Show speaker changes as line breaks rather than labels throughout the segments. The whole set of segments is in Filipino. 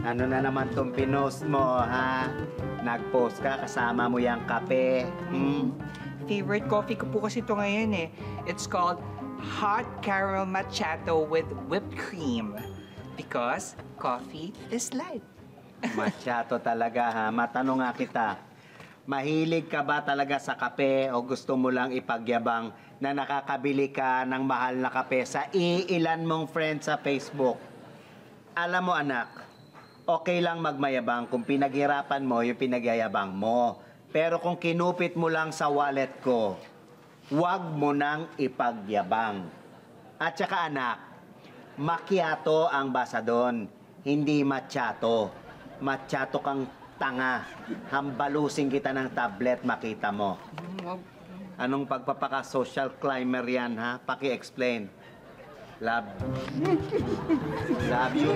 Ano na naman tong pinost mo, ha? Nag-post ka, kasama mo yung kape.
Favorite coffee ko po kasi ito ngayon eh. It's called Hot Caramel Macchiato with whipped cream. Because coffee is life.
Macchiato talaga, ha? Matanong nga kita, mahilig ka ba talaga sa kape o gusto mo lang ipagyabang na nakakabili ka ng mahal na kape sa iilan mong friends sa Facebook? Alam mo, anak, okay lang magmayabang kung pinaghirapan mo yung pinagyayabang mo. Pero kung kinupit mo lang sa wallet ko, huwag mo nang ipagyabang. At saka anak, macchiato ang basa doon, hindi macchiato. Macchiato kang tanga. Hambalusin kita ng tablet, makita mo. Anong pagpapaka-social climber yan, ha? Paki-explain. Love. Love you.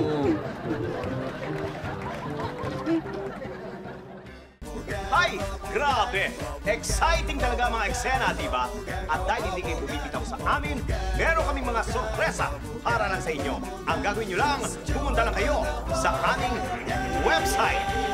Ay, grabe! Exciting talaga mga eksena, di ba? At dahil hindi kayo bumibitaw sa amin, meron kaming mga sorpresa para lang sa inyo. Ang gagawin nyo lang, pumunta lang kayo sa aming website.